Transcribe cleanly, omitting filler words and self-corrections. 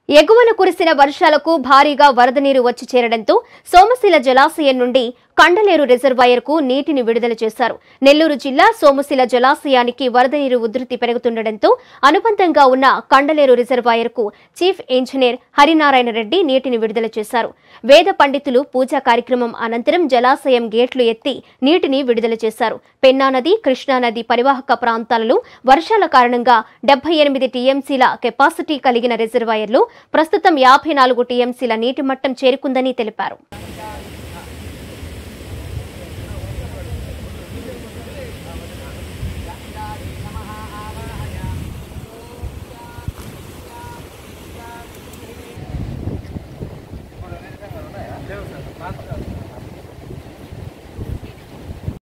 ఎగువన కురిసిన వర్షాలకు భారీగా వరద నీరు వచ్చి చేరడంతో సోమశిల జలాశయం నుండి కండలేరు రిజర్వాయర్కు నీటిని విడుదల చేశారు. నెల్లూరు జిల్లా సోమశిల జలాశయానికి వరద నీరు ఉధృతి పెరుగుతుండటంతో అనుబంధంగా ఉన్న కండలేరు రిజర్వాయర్కు చీఫ్ ఇంజనీర్ హరినారాయణ రెడ్డి నీటిని విడుదల చేశారు. వేద పండితులు పూజా కార్యక్రమం అనంతరం జలాశయం గేట్లు ఎత్తి నీటిని విడుదల చేశారు. పెన్నా నది, కృష్ణానది పరివాహక ప్రాంతాలలో వర్షాల కారణంగా 78 టీఎంసీల కెపాసిటీ కలిగిన రిజర్వాయర్లో ప్రస్తుతం 54 టీఎంసీల నీటి మట్టం చేరుకుందని తెలిపారు.